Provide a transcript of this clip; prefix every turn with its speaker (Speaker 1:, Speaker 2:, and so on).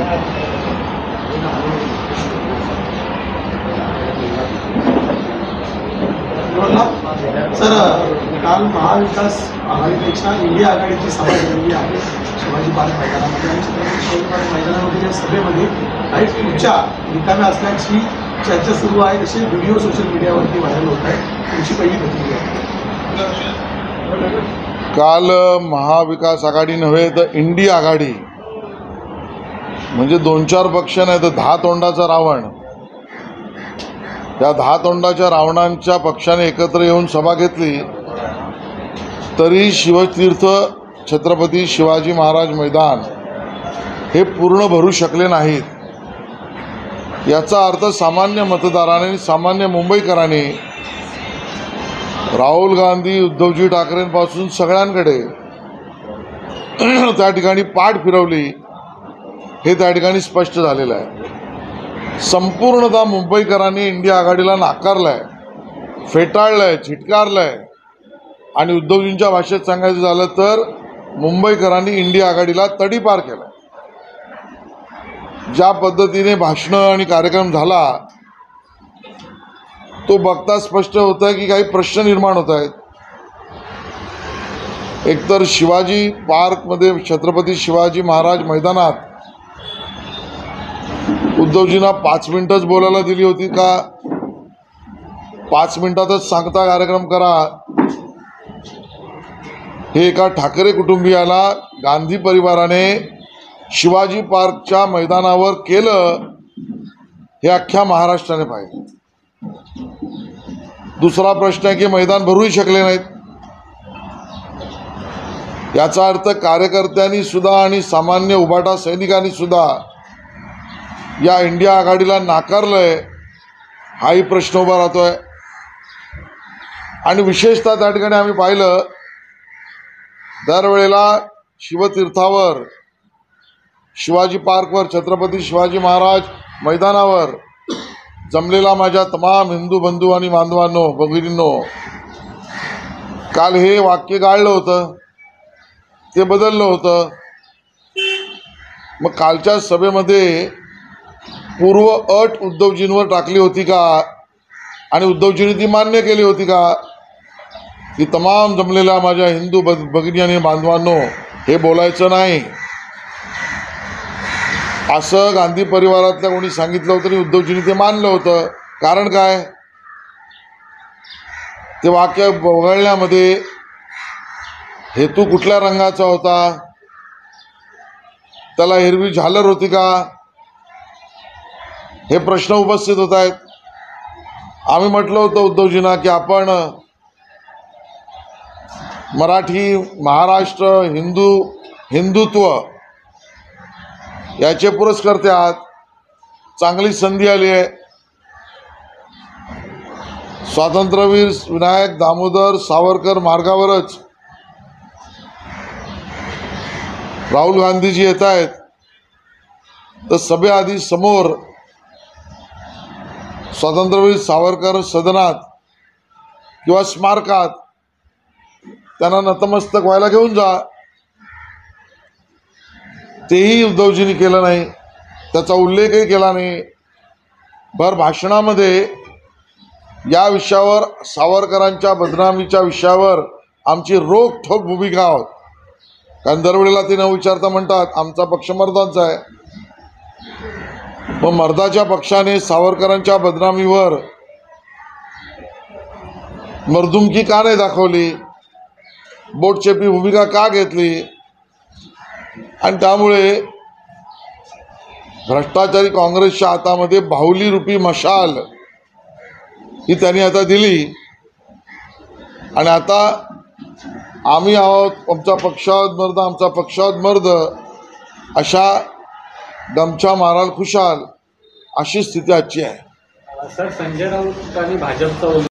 Speaker 1: Sir, काल महाविकास आघाडीपेक्षा India आघाडीची सभा झालेली आहे शिवाजी पार्क मैदानामध्ये आणि शिवाजी पार्क मैदानामध्ये या सभेमध्ये काही खुर्च्या रिकाम्या असल्याची चर्चा सुरू आहे. तसे व्हिडिओ सोशल मीडियावरती व्हायरल होत आहे. तुमची पहिली प्रतिक्रिया.
Speaker 2: काल महाविकास आघाडी नव्हे तर इंडिया आघाडी म्हणजे 2-4 पक्ष नाही तर 10 तोंडाचा रावण, या 10 तोंडाच्या रावणांच्या पक्षाने एकत्र येऊन सभा घेतली तरी शिवतीर्थ छत्रपती शिवाजी महाराज मैदान हे पूर्ण भरू शकले नाहीत. याचा अर्थ सामान्य मतदारांनी, सामान्य मुंबईकरांनी राहुल गांधी, उद्धवजी ठाकरेंपासून सगळ्यांकडे त्या ठिकाणी पाठ फिरवली हे त्या ठिकाणी स्पष्ट झालेलं आहे. संपूर्णतः मुंबईकरांनी इंडिया आघाडीला नाकारलंय, फेटाळलंय, झिटकारलंय आणि उद्धवजींच्या भाषेत सांगायचं झालं तर मुंबईकरांनी इंडिया आघाडीला तडीपार केलं. ज्या पद्धतीने भाषणं आणि कार्यक्रम झाला तो बघता स्पष्ट होत आहे की काही प्रश्न निर्माण होत आहेत. एकतर शिवाजी पार्कमध्ये छत्रपती शिवाजी महाराज मैदानात उद्धवजींना 5 मिनिटच बोलायला दिली होती का? 5 मिनिटातच सांगता कार्यक्रम करा हे एका ठाकरे कुटुंबियाला गांधी परिवाराने शिवाजी पार्कच्या मैदानावर केलं हे अख्ख्या महाराष्ट्राने पाहिलं. दुसरा प्रश्न आहे की मैदान भरूही शकले नाहीत. याचा अर्थ कार्यकर्त्यांनी सुद्धा आणि सामान्य उभाटा सैनिकांनी सुद्धा या इंडिया आघाडीला नाकारलंय हाही प्रश्न उभा राहतोय. आणि विशेषतः त्या ठिकाणी आम्ही पाहिलं दरवेळेला शिवतीर्थावर, शिवाजी पार्कवर, छत्रपती शिवाजी महाराज मैदानावर जमलेला माझ्या तमाम हिंदू बंधू आणि बांधवांनो, भगिनींनो, काल हे वाक्य गाळलं होतं, ते बदललं होतं. मग कालच्या सभेमध्ये पूर्व अट उद्धवजींवर टाकली होती का आणि उद्धवजींनी ती मान्य केली होती का की तमाम जमलेल्या माझ्या हिंदू भगिनी आणि बांधवांनो हे बोलायचं नाही असं गांधी परिवारातल्या कोणी सांगितलं होतं आणि उद्धवजींनी ते मानलं होतं. कारण काय? ते वाक्य वगळण्यामध्ये हेतू कुठल्या रंगाचा होता? त्याला हिरवी झालर होती का? हे प्रश्न उपस्थित होत आहेत. आम्ही म्हटलं होतं उद्धवजींना की आपण मराठी, महाराष्ट्र, हिंदुत्व याचे पुरस्कर्ते आहात. चांगली संधी आली आहे. स्वातंत्र्यवीर विनायक दामोदर सावरकर मार्गावरच राहुल गांधीजी येत आहेत तर सभेआधी समोर स्वातंत्र्यवीर सावरकर सदनात किंवा स्मारकात त्यांना नतमस्तक व्हायला घेऊन जा. तेही उद्धवजींनी केलं नाही, त्याचा उल्लेखही केला नाही. भर भाषणामध्ये या विषयावर, सावरकरांच्या बदनामीच्या विषयावर आमची रोखठोक भूमिका आहोत. कारण दरवेळेला ते न विचारता म्हणतात आमचा पक्ष मर्दांचा आहे. मग मर्दाच्या पक्षाने सावरकरांच्या बदनामीवर मर्दुमकी का नाही दाखवली? बोटचेपी भूमिका का घेतली? आणि त्यामुळे भ्रष्टाचारी काँग्रेसच्या हातामध्ये बाहुली रूपी मशाल ही त्यांनी आता दिली. आणि आता आम्ही आहोत, आमचा पक्षात मर्द, आमचा पक्षात मर्द अशा गमछा माराल खुशाल अशी स्थिती आजची आहे.
Speaker 3: सर, संजय राऊत आणि भाजपचा